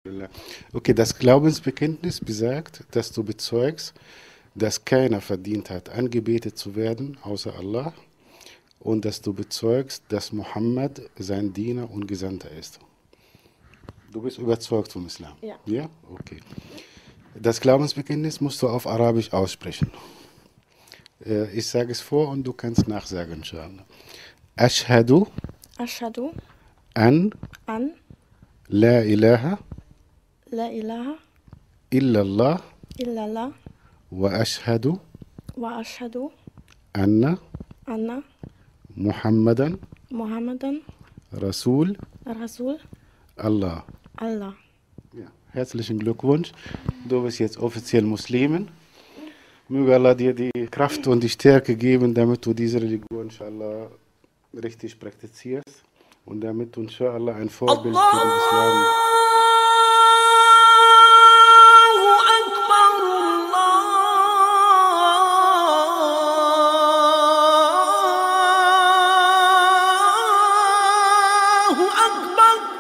Okay, das Glaubensbekenntnis besagt, dass du bezeugst, dass keiner verdient hat, angebetet zu werden, außer Allah, und dass du bezeugst, dass Mohammed sein Diener und Gesandter ist. Du bist überzeugt vom Islam? Ja. Ja? Okay. Das Glaubensbekenntnis musst du auf Arabisch aussprechen. Ich sage es vor und du kannst nachsagen, inshallah. Ashhadu Ashhadu an an la ilaha la ilaha illallah illallah wa ashhadu wa ashhadu anna anna Muhammadan Muhammadan Rasul Rasul Allah. Allah. Ja, herzlichen Glückwunsch. Du bist jetzt offiziell Muslimin. Möge Allah dir die Kraft und die Stärke geben, damit du diese Religion, inshallah, richtig praktizierst und damit du, inshallah, ein Vorbild für den Islam. الله أكبر